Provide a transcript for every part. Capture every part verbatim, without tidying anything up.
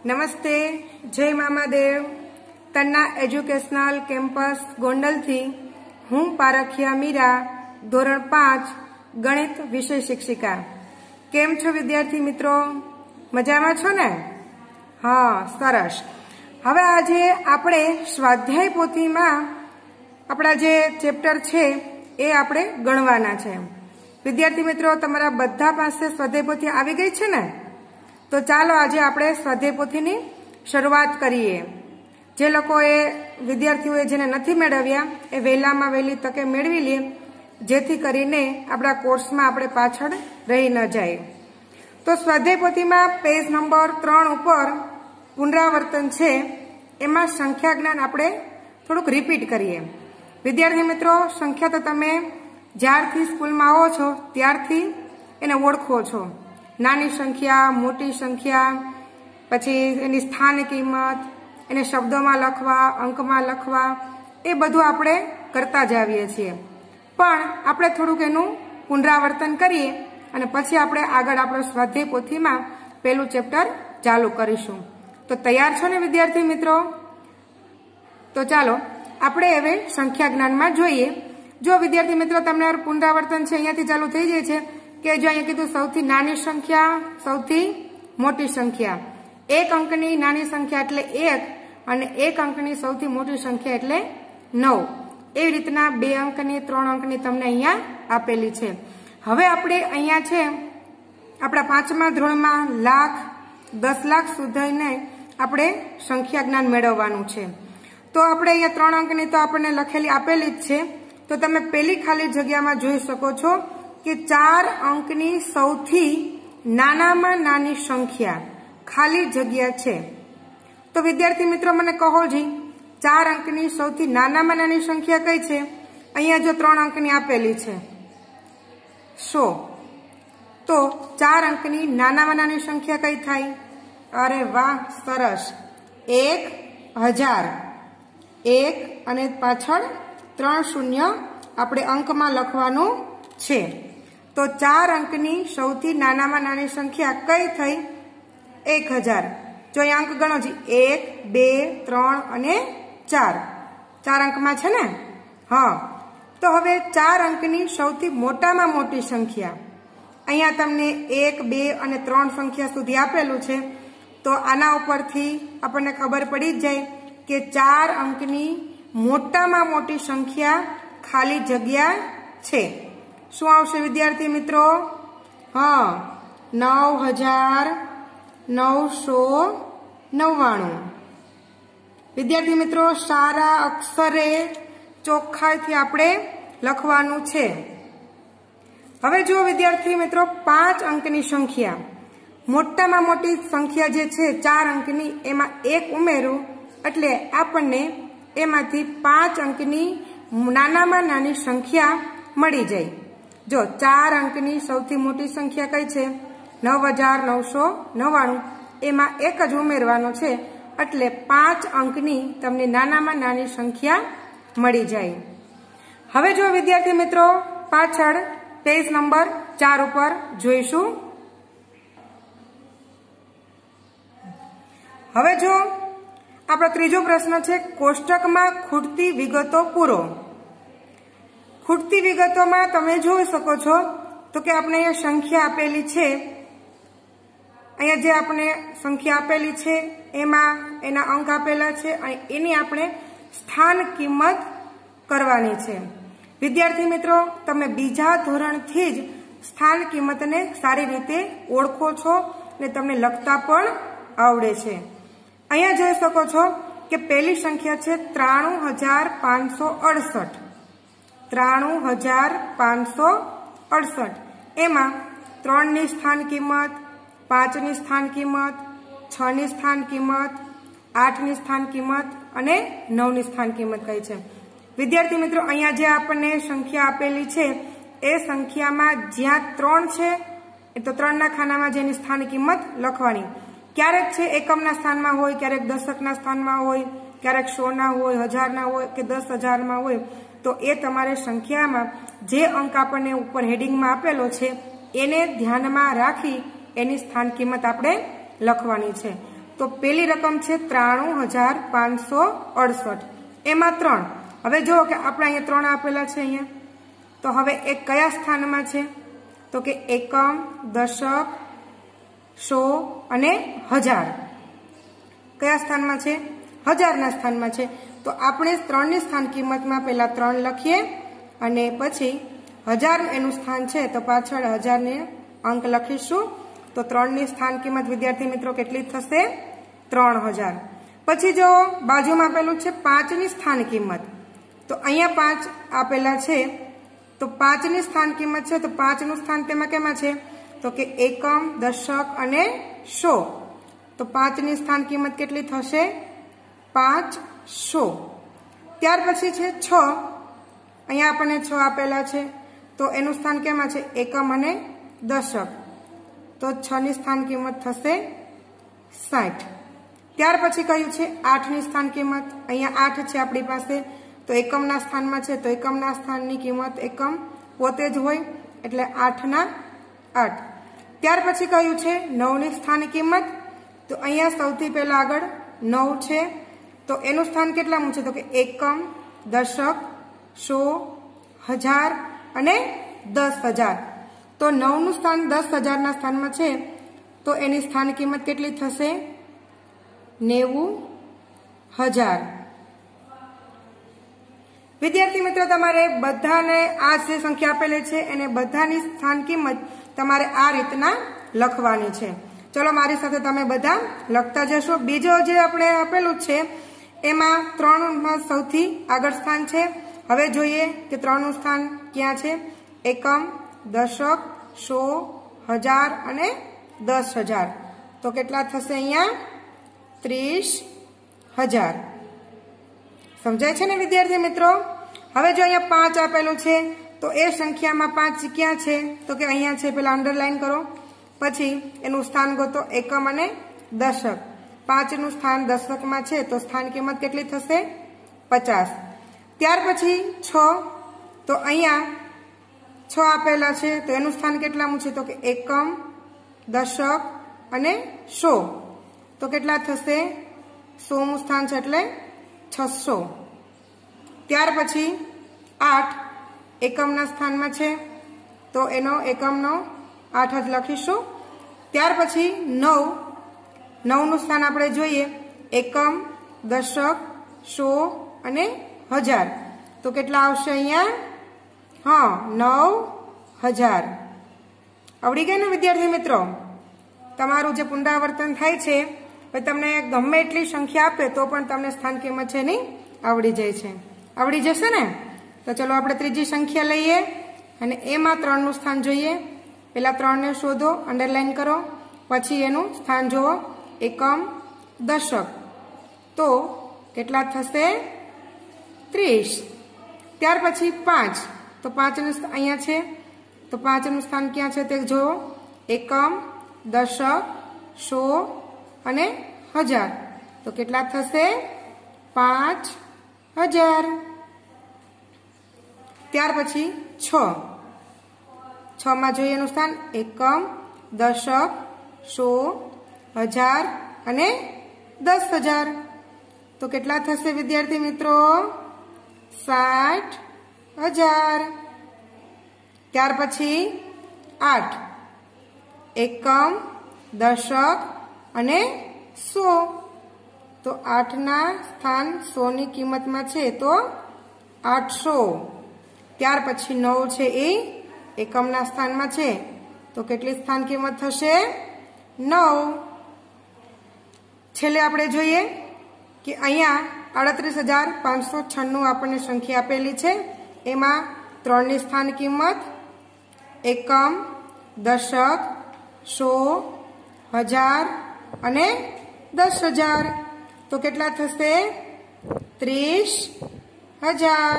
नमस्ते, जय मामादेव। तन्ना educational campus Gondal थी हूँ पारखिया मीरा धोरण पांच गणित विषय शिक्षिका। केम छो विद्यार्थी मित्रों, मजामां छो ने? हाँ, सरस। हवे आजे आपणे स्वाध्याय पोथीमां आपड़ा जे चेप्टर छे ए आपणे गणवाना छे। विद्यार्थी मित्रों, तमारा बधा पासे स्वाध्याय पोथी आवी गई छे ने? तो चालो आज आपणे स्वाध्याय पोथीनी शरूआत करीए। जे लोकोए विद्यार्थीओए जेने नथी मेळव्या ए वहेलामां वहेली तके मेळवी લે, जेथी करीने आपणा कोर्समां आपणे पाछळ रही न जाय। तो स्वाध्याय पोथीमां पेज नंबर त्रण उपर पुनरावर्तन छे, एमां संख्या ज्ञान आपणे थोडुंक रिपीट करीए। विद्यार्थी मित्रों, संख्या तो तमे ज्यारथी स्कूलमां आवो छो त्यारथी एने ओळखो छो। नानी संख्या, मोटी संख्या, पछी एनी स्थान किंमत, एने शब्दोमां लखवा, अंकमां लखवा, ए बधुं आपणे करता ज आवीए छीए। पण आपणे थोडुंक एनुं पुनरावर्तन करीए अने पछी आपणे आगळ आपणो स्वाध्याय पोथीमां पहेलुं चेप्टर चालू करीशुं। तो तैयार छो ने विद्यार्थी मित्रों? तो चालो आपणे हवे संख्या ज्ञानमां जोईए। जो विद्यार्थी मित्रों तमने पुनरावर्तन छे अहींयाथी चालू थई जाय छे के जो अहीं कीधुं सौथी नानी संख्या, सौथी मोटी संख्या। एक अंकनी नानी संख्या एटले एक अने एक अंकनी सौथी मोटी संख्या एटले नौ। एवी रीतना बे अंकनी, त्रण अंकनी तमने अहींया आपेली छे। हवे आपणे अहींया छे आपणा पांचमा धोरણમાં लाख, दस लाख सुधीने आपणे संख्या ज्ञान मेळववानुं छे। तो आपणे अहींया त्रण अंकनी तो आपणे लखेली आपेली ज छे। तो तमे पेली खाली जग्यामां जोई शको छो कि चार अंकनी सौथी नानामां नानी संख्या खाली जग्या छे। तो विद्यार्थी मित्रों मने कहो जी, चार अंकनी सौथी नानामां नानी संख्या कई छे? अहींया जो त्रण अंकनी आपेली छे सौ, तो चार अंकनी नानामां नानी संख्या कई थाय? अरे वाह, सरस। एक हजार। एक अने पाछळ त्रण शून्य आपणे अंकमां लखवानुं छे। तो चार अंकनी सौथी नानामां नानी संख्या कई थई? एक हजार। जो अहीं अंक गणो जी, एक, बे, त्रण अने चार। चार अंकमां छे ने? हाँ। तो हवे चार अंकनी सौथी मोटामां मोटी संख्या अहींया तमने एक, बे अने त्रण संख्या सुधी आपेलुं छे। तो आना उपरथी आपणने खबर पड़ी ज जाय के चार अंकनी मोटामां मोटी संख्या खाली जग्या छे। शुं आवशे विद्यार्थी मित्रों? हाँ, नौ हजार नौ सौ नव्वाणु। विद्यार्थी मित्रों, सारा अक्षरे चोख्खाईथी आपणे लखवानुं छे। हवे जो विद्यार्थी मित्रों, पांच अंकनी संख्या, मोटामां मोटी संख्या जे छे चार अंकनी, एमां एक उमेरो એટલે આપણને એમાંથી પાંચ અંકની નાનામાં નાની સંખ્યા મળી જાય। જો ચાર અંકની સૌથી મોટી સંખ્યા કઈ છે? નવ હજાર નવસો નવ્વાણું। એમાં એક જ ઉમેરવાનો છે એટલે પાંચ અંકની તમને નાનામાં નાની સંખ્યા મળી જાય। હવે જો વિદ્યાર્થી મિત્રો પાછળ પેજ નંબર ચાર ઉપર જોઈશું। હવે જો आपणो त्रीजो प्रश्न छे, कोष्टकमां खूटती विगतो पूरो। खूटती विगतोमां तमे जोई शको छो तो के आपणे अहींया संख्या आपेली छे, अहींया जे आपणे संख्या आपेली छे एमां एना अंक आपेला छे अने एनी आपणे स्थान किंमत करवानी छे। विद्यार्थी मित्रों, तमे बीजा धोरणथी ज स्थान किंमतने सारी रीते ओळखो छो ने तमने लखता पण आवडे छे। अहींया जोई शको छो के पहली संख्या छे ત્રાણું હજાર પાંચસો અડસઠ। ત્રાણું હજાર પાંચસો અડસઠ। एमां त्रण नी स्थान किंमत, पांच नी स्थान किंमत, छ नी स्थान किंमत, आठ नी स्थान किंमत अने नौ नी स्थान किंमत कही छे। विद्यार्थी मित्रों, अहींया जे आपणे संख्या आपेली छे ए संख्यामां ज्यां त्रण छे तो त्रण ना खानामां जेनी स्थान किंमत लखवानी। क्यारेक छे एकमना स्थानमां होय, क्यारेक दशकना स्थानमां होय, क्यारेक सौ ना होय, हजार ना होय के दस हजार में होय। तो ए तमारे संख्यामां जे अंक आपणे उपर हेडिंगमां आपेलो छे एने ध्यानमां राखी एनी स्थान किंमत आपणे लखवानी छे। तो पहली रकम छे ત્રાણું હજાર પાંચસો અડસઠ एमां त्रण। हवे जो कि आपणे अहींया त्रण आपेला छे अहींया, तो हवे एक कया स्थानमा छे तो के एकम, दशक, सौ अने हजार। कया स्थानमा छे? हजारना स्थानमा छे। तो आपणे त्रणनी स्थान किंमतमां पहेला त्रण लखीए अने पछी हजार एनुं स्थान छे तो पाछळ हजार ने अंक लखीशुं। तो त्रणनी स्थान किंमत विद्यार्थी मित्रों केटली थशे? त्रण हजार। पछी जो बाजुमां आपेलुं छे पांचनी स्थान किंमत, तो अहींया पांच आपेला छे तो पांचनी स्थान किंमत छे तो पांचनुं स्थान तेमां केमां छे तो के एकम, दशक अने सौ। तो पांचनी स्थान किंमत केटली थशे? पांच सौ। त्यार पछी छे छ, अहींया आपणे छ आपेला छे तो एनुं स्थान केमां छे? एकम अने दशक। तो छ नी स्थान किंमत थशे साठ। त्यार पछी कह्युं छे आठ नी स्थान किंमत, अहींया आठ छे आपणी पासे तो एकमना स्थानमा छे तो एकमना स्थाननी किंमत एकम पोते ज होय એટલે आठ ना आठ। त्यार पछी कह्युं छे नौ नी स्थान किंमत, तो अहींया सौथी पहेला आगळ नौ छे तो एनुं स्थान केटलामुं छे तो के एकम, दशक, सौ, हजार अने दस हजार। तो नौ नु स्थान दस हजार ना स्थान में छे तो एनी स्थान किंमत केटली थशे? नेवु हजार। विद्यार्थी मित्रों तमारे बधाने आ जे संख्या आपेली छे एने बधानी स्थान किंमत तमारे आ रीतना लखवानी छे। चलो मारी साथे तमे बधा लखता जशो। बीजो जे आपणे आपेलुं छे एमां त्रण मां सौथी आगळ स्थान छे। हवे जोईए के त्रण नुं स्थान क्यां छे? एकम, दशक, सौ, हजार अने दस हजार। तो केटला थशे अहींया? त्रीस हजार। समजाय छे ने विद्यार्थी मित्रों? हवे जो अहींया पांच आपेलुं छे तो ए संख्यामां पांच क्यां छे तो के अहींया छे, पेला अंडरलाइन करो, पछी एनुं स्थान गोतो एकम अने दशक। पांच नुं स्थान दशकमां छे तो स्थान किंमत केटली थशे? पचास। त्यार पछी छ, तो अहींया छ आपेला छे तो एनुं स्थान केटलामुं छे तो के एकम, दशक अने सौ। तो केटला थशे? सौ मुं स्थान छे એટલે छसो। त्यार पछी आठ एकमना स्थानमा छे तो एनो एकमनो आठ ज लखीशुं। त्यार पछी नौ, नौ नुं स्थान आपणे जोईए एकम, दशक, सौ अने हजार। तो केटला आवशे अहींया? हाँ, नौ हजार। आवड़ी गई ने विद्यार्थी मित्रों? तमारुं जे पुनरावर्तन थाय छे तमने गमे एटली संख्या आपे तो पण तमने स्थान किंमत छे नहीं आवड़ी जाय छे। आवड़ी जशे ने? तो चलो आपणे त्रीजी संख्या लईए अने एमां त्रण नुं स्थान जोईए। पेला त्रण ने शोधो, अंडरलाइन करो, पछी एनुं स्थान जोवो एकम, दशक। तो केटला थशे? त्रीस। त्यार पछी पांच, तो पांच नुं अहींया छे तो पांच नुं स्थान क्यां छे ते जोवो एकम, दशक, सौ अने हजार। तो केटला थशे? पांच हजार। त्यार पछी छ, छ मां जोईए एनुं स्थान एकम, दशक, सौ, हजार अने दस हजार। तो केटला थशे विद्यार्थी मित्रों? साठ हजार। त्यार पछी आठ एकम, दशक अने सौ। तो आठ ना स्थान सौ नी किंमत में छे तो आठ सौ। त्यार पछी नौ छे ए एकम ना स्थान में छे तो केटली स्थान किंमत थशे? नौ। छेल्ले आपणे जोईए कि अहींया अड़तरीस हजार पांच सौ छन्नु आपणे संख्या आपेली छे। एमां त्रण नी स्थान किंमत एकम, दशक, सौ, हजार अने दस हजार। तो केटला थशे? त्रीस हजार।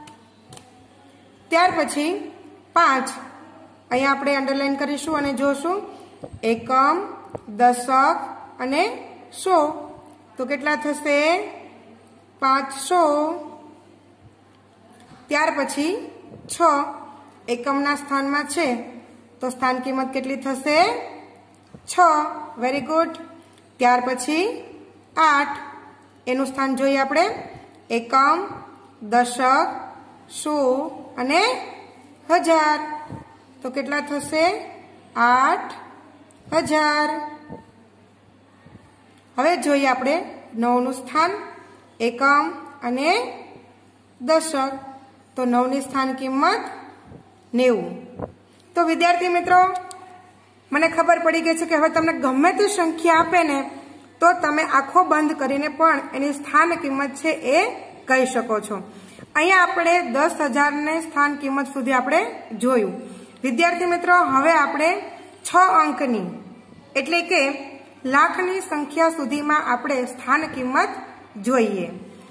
त्यार पछी पांच, अहींया आपणे अंडरलाइन करीशुं अने जोशुं एकम, दशक अने सौ। तो केटला थशे? पांच सौ। त्यार पछी छ एकमना स्थानमा छे तो स्थान किंमत केटली थशे? छ। Very good. ત્યાર પછી આઠ, એનું સ્થાન જોઈએ આપણે એકમ, દશક, સો અને હજાર. તો કેટલા થશે? આઠ હજાર. હવે જોઈએ આપણે નવ નું સ્થાન એકમ અને દશક. તો નવ ની સ્થાન કિંમત નેવું. તો વિદ્યાર્થી મિત્રો, મને ખબર પડી ગઈ છે કે હવે તમને ગમે તે સંખ્યા આપે ને તો તમે આંખો બંધ કરીને પણ એની સ્થાન કિંમત છે એ કહી શકો છો. અહીંયા આપણે દસ હજાર ને સ્થાન કિંમત સુધી આપણે જોયું. વિદ્યાર્થી મિત્રો, હવે આપણે છ અંકની એટલે કે લાખની સંખ્યા સુધીમાં આપણે સ્થાન કિંમત જોઈએ.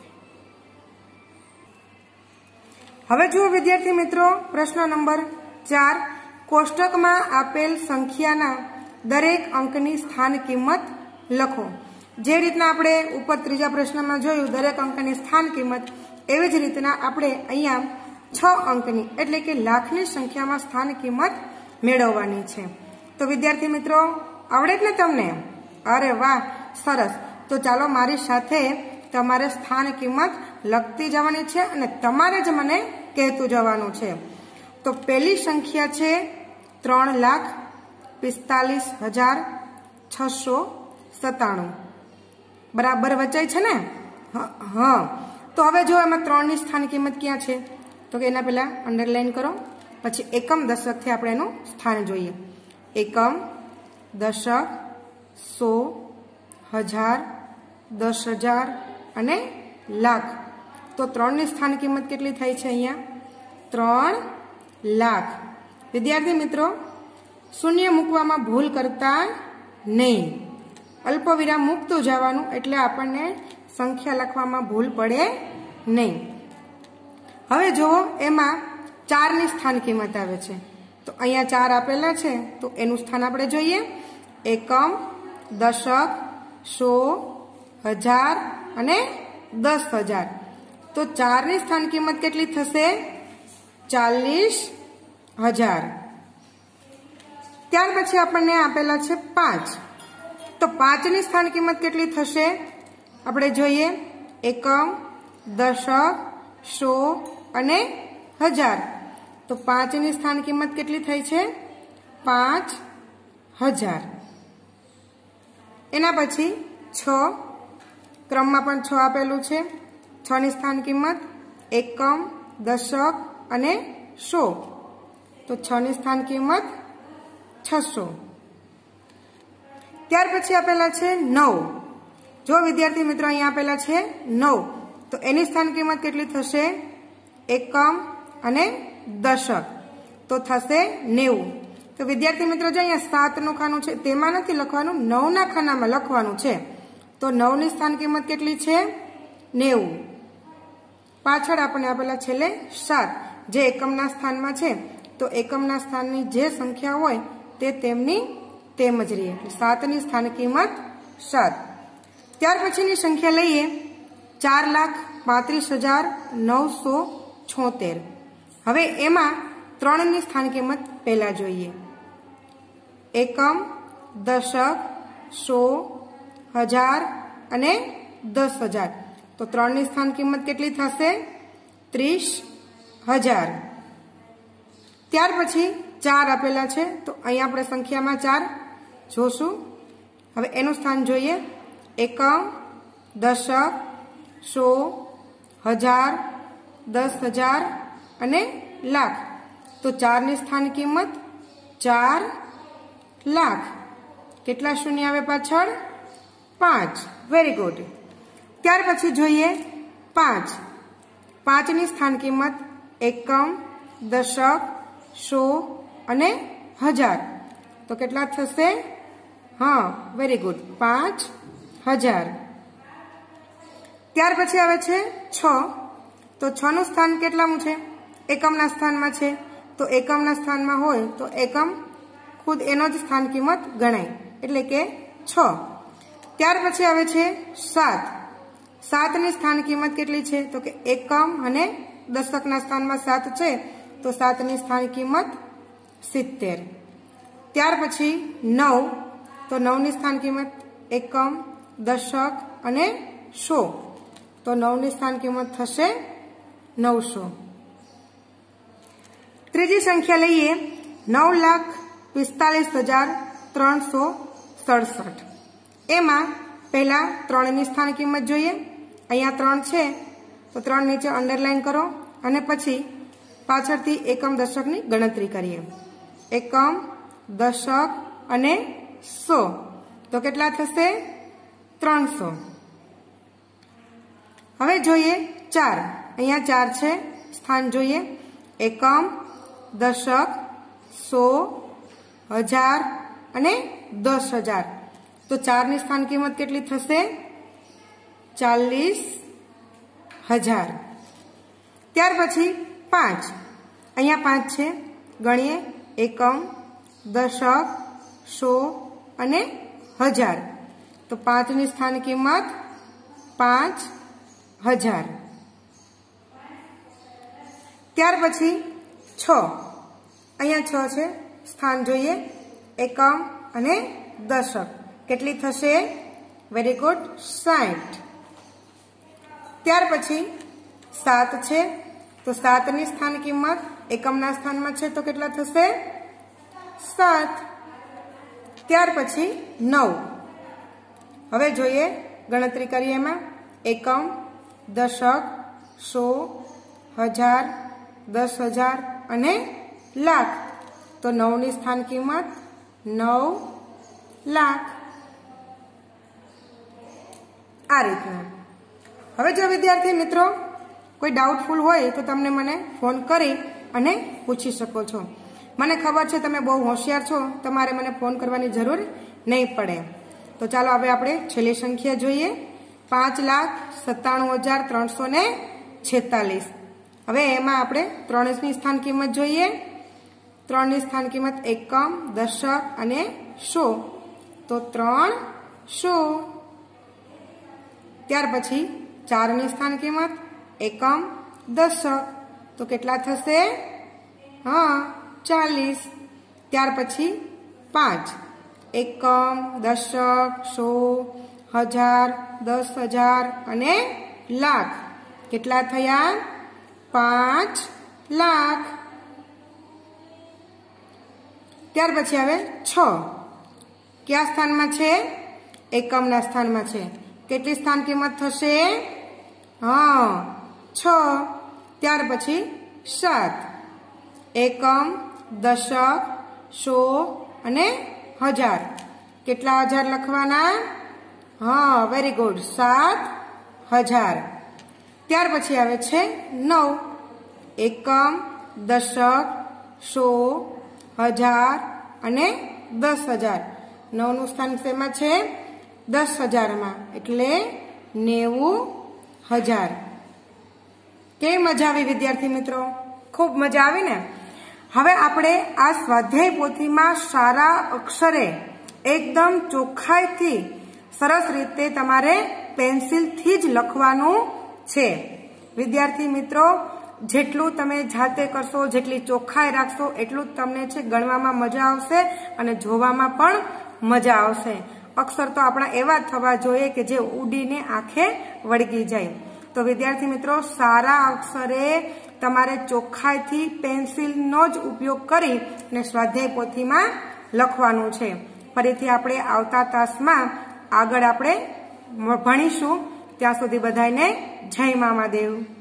હવે જુઓ વિદ્યાર્થી મિત્રો, પ્રશ્ન નંબર ચાર. કોષ્ટકમાં આપેલ સંખ્યાના દરેક અંકની સ્થાન કિંમત લખો. જે રીતના આપણે ઉપર ત્રીજા પ્રશ્નમાં જોયું દરેક અંકની સ્થાન કિંમત, એવી જ રીતના આપણે અહીંયા છ અંકની એટલે કે લાખની સંખ્યામાં સ્થાન કિંમત મેળવવાની છે. તો વિદ્યાર્થી મિત્રો, આવડે જ ને તમને? અરે વાહ, સરસ. તો ચાલો મારી સાથે તમારે સ્થાન કિંમત લખતી જવાની છે અને તમારે જ મને કહેતું જવાનું છે. તો પહેલી સંખ્યા છે ત્રણ લાખ પિસ્તાલીસ હજાર છસો સત્તાણું. બરાબર વચાય છે ને? હા. તો હવે જો એમાં ત્રણ ની સ્થાન કિંમત ક્યાં છે? તો કે એના પહેલા અંડરલાઈન કરો, પછી એકમ દશકથી આપણે એનું સ્થાન જોઈએ. એકમ, દશક, સો, હજાર, દસ હજાર અને લાખ. તો ત્રણ ની સ્થાન કિંમત કેટલી થાય છે અહીંયા? ત્રણ લાખ. વિદ્યાર્થી મિત્રો, શૂન્ય મૂકવામાં ભૂલ કરતા નહીં. અલ્પ વિરામ મૂકતું જવાનું એટલે આપણને સંખ્યા લખવામાં ભૂલ પડે નહીં. હવે જુઓ, એમાં ચાર ની સ્થાન કિંમત આવે છે. તો અહીંયા ચાર આપેલા છે તો એનું સ્થાન આપણે જોઈએ. એકમ, દશક, સો, હજાર અને દસ હજાર. તો ચાર ની સ્થાન કિંમત કેટલી થશે? ચાલીસ હજાર. ત્યાર પછી આપણને આપેલા છે પાંચ. તો પાંચ ની સ્થાન કિંમત કેટલી થશે? આપણે જોઈએ એકમ, દશક, સો અને હજાર. તો પાંચ ની સ્થાન કિંમત કેટલી થઈ છે? પાંચ હજાર. એના પછી છ, ક્રમમાં પણ છ આપેલું છે. છ ની સ્થાન કિંમત એકમ, દશક અને સો. તો છ ની સ્થાન કિંમત છસો. ત્યાર પછી આપેલા છે નવ. જો વિદ્યાર્થી મિત્રો, અહીંયા આપેલા છે નવ. તો એની સ્થાન કિંમત કેટલી થશે? એકમ અને દશક. તો થશે નેવું. તો વિદ્યાર્થી મિત્રો, જો અહીંયા સાત નું ખાનું છે તેમાં નથી લખવાનું, નવ ના ખાનામાં લખવાનું છે. તો નવ ની સ્થાન કિંમત કેટલી છે? નેવું. પાછળ આપણે આપેલા છેલ્લે સાત, જે એકમના સ્થાનમાં છે. તો એકમના સ્થાનની જે સંખ્યા હોય તે તેમની તેમ જ રહે. એટલે સાત ની સ્થાન કિંમત સાત. ત્યાર પછીની સંખ્યા લઈએ ચાર લાખ પાંત્રીસ હજાર નવસો છોતેર. હવે એમાં ત્રણ ની સ્થાન કિંમત પહેલા જોઈએ. એકમ, દશક, સો, હજાર અને દસ હજાર. તો ત્રણ ની સ્થાન કિંમત કેટલી થશે? ત્રીસ હજાર. ત્યાર પછી ચાર આપેલા છે. તો અહીંયા આપણે સંખ્યામાં ચાર જોશું. હવે એનું સ્થાન જોઈએ. એકમ, દશક, સો, હજાર, દસ હજાર અને લાખ. તો ચાર ની સ્થાન કિંમત ચાર લાખ. કેટલા શૂન્ય આવે પાછળ? પાંચ. Very good. ત્યાર પછી જોઈએ પાંચ. પાંચ ની સ્થાન કિંમત એકમ, દશક, સો અને હજાર. તો કેટલા થશે? હા, વેરી ગુડ, પાંચ હજાર. ત્યાર પછી આવે છે છ. તો છ નું સ્થાન કેટલામું છે? એકમના સ્થાનમાં છે. તો એકમના સ્થાનમાં હોય તો એકમ ખુદ એનો જ સ્થાન કિંમત ગણાય, એટલે કે છ. ત્યાર પછી આવે છે સાત. સાત ની સ્થાન કિંમત કેટલી છે? તો કે એકમ અને દશકના સ્થાનમાં સાત છે. તો સાત ની સ્થાન કિંમત સિત્તેર. ત્યાર પછી નવ. તો નવ ની સ્થાન કિંમત એકમ, દશક અને સો. તો નવ ની સ્થાન કિંમત થશે નવસો. ત્રીજી સંખ્યા લઈએ નવ લાખ પિસ્તાલીસ હજાર ત્રણસો સડસઠ. એમાં પહેલા ત્રણ ની સ્થાન કિંમત જોઈએ. અહીંયા ત્રણ છે તો ત્રણ નીચે અંડરલાઈન કરો અને પછી પાછળથી એકમ દશકની ગણતરી કરીએ. એકમ, દશક અને સો. તો કેટલા થશે? ત્રણસો. હવે જોઈએ ચાર. અહીંયા ચાર છે, સ્થાન જોઈએ. એકમ, દશક, સો, હજાર અને દસ હજાર. તો ચાર ની સ્થાન કિંમત કેટલી થશે? ચાલીસ હજાર. ત્યાર પછી પાંચ. અહીંયા પાંચ છે, ગણીએ. એકમ, દશક, સો અને હજાર. તો પાંચ ની સ્થાન કિંમત પાંચ હજાર. ત્યાર પછી છ. અહીંયા છ છે, સ્થાન જોઈએ. એકમ અને દશક. કેટલી થશે? વેરી ગુડ, સાઠ. ત્યાર પછી સાત છે, તો સાત ની સ્થાન કિંમત એકમના સ્થાનમાં છે તો કેટલા થશે? સાત. ત્યાર પછી નવ. હવે જોઈએ, ગણતરી કરીએ. એમાં એકમ, દશક, સો, હજાર, દસ હજાર અને લાખ. તો નવ ની સ્થાન કિંમત નવ લાખ. આ રીતના. હવે જો વિદ્યાર્થી મિત્રો કોઈ ડાઉટફુલ હોય તો તમને મને ફોન કરી અને પૂછી શકો છો. મને ખબર છે તમે બહુ હોશિયાર છો, તમારે મને ફોન કરવાની જરૂર નહીં પડે. તો ચાલો હવે આપણે છેલ્લી સંખ્યા જોઈએ. પાંચ લાખ સત્તાણું હજાર ત્રણસો ને છેતાલીસ. હવે એમાં આપણે ત્રણ ની સ્થાન કિંમત જોઈએ. ત્રણ ની સ્થાન કિંમત એકમ, દશક અને સો. તો ત્રણ સો. ત્યાર પછી ચાર ની સ્થાન કિંમત એકમ, દશક. તો કેટલા થશે? હા, ચાલીસ. ત્યાર પછી પાંચ. એકમ, દશક, સો, હજાર, દસ હજાર અને લાખ. કેટલા થયા? પાંચ લાખ. ત્યાર પછી આવે છ. કયા સ્થાનમાં છે? એકમના સ્થાનમાં છે. કેટલી સ્થાન કિંમત થશે? હા, છ. ત્યાર પછી સાત. એકમ, દશક, સો અને હજાર. કેટલા હજાર લખવાના? હા, વેરી ગુડ, સાત હજાર. ત્યાર પછી આવે છે નવ. એકમ, દશક, સો, હજાર અને દસ હજાર. નવ નું સ્થાન શેમાં છે? દસ હજારમાં. એટલે નેવું હજાર. કેવી મજા આવી વિદ્યાર્થી મિત્રો? ખૂબ મજા આવી ને? હવે આપણે આ સ્વાધ્યાય પોથીમાં સારા અક્ષરે એકદમ ચોખ્ખાઈથી સરસ રીતે તમારે પેન્સિલથી જ લખવાનું છે. વિદ્યાર્થી મિત્રો, જેટલું તમે જાતે કરશો, જેટલી ચોખ્ખાઈ રાખશો, એટલું જ તમને છે ગણવામાં મજા આવશે અને જોવામાં પણ મજા આવશે. અક્ષર તો આપણા એવા જ થવા જોઈએ કે જે ઉડીને આંખે વળગી જાય. તો વિદ્યાર્થી મિત્રો, સારા અક્ષરે તમારે ચોખ્ખાઈથી પેન્સિલનો જ ઉપયોગ કરી અને સ્વાધ્યાય પોથીમાં લખવાનું છે. ફરીથી આપણે આવતા તાસમાં આગળ આપણે ભણીશું. ત્યાં સુધી બધાને જય મામાદેવ.